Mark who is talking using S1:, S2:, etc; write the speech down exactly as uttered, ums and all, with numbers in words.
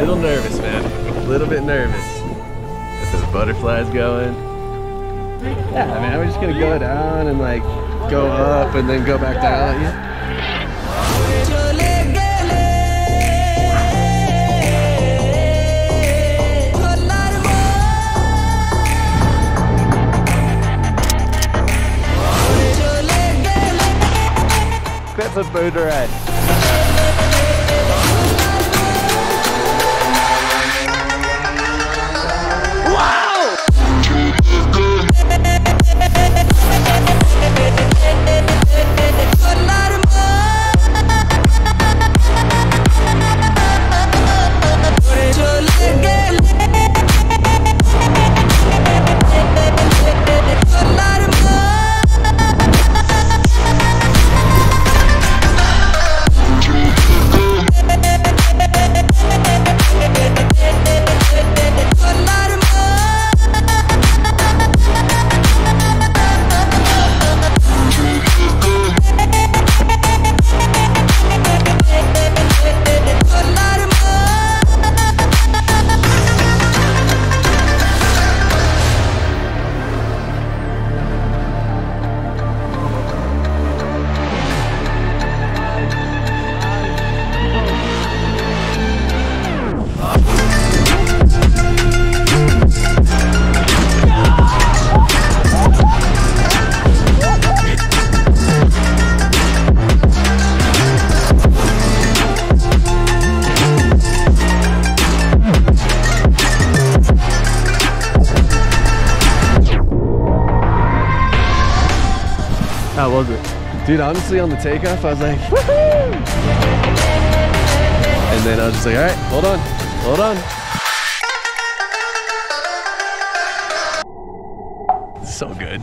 S1: little nervous, man. A little bit nervous. Get those butterflies going. Yeah, I mean, I'm just gonna go down and like go up and then go back down. Yeah. Bit of a booter head. Wow! How was it? Dude, honestly, on the takeoff, I was like, woohoo! And then I was just like, all right, hold on, hold on. So good.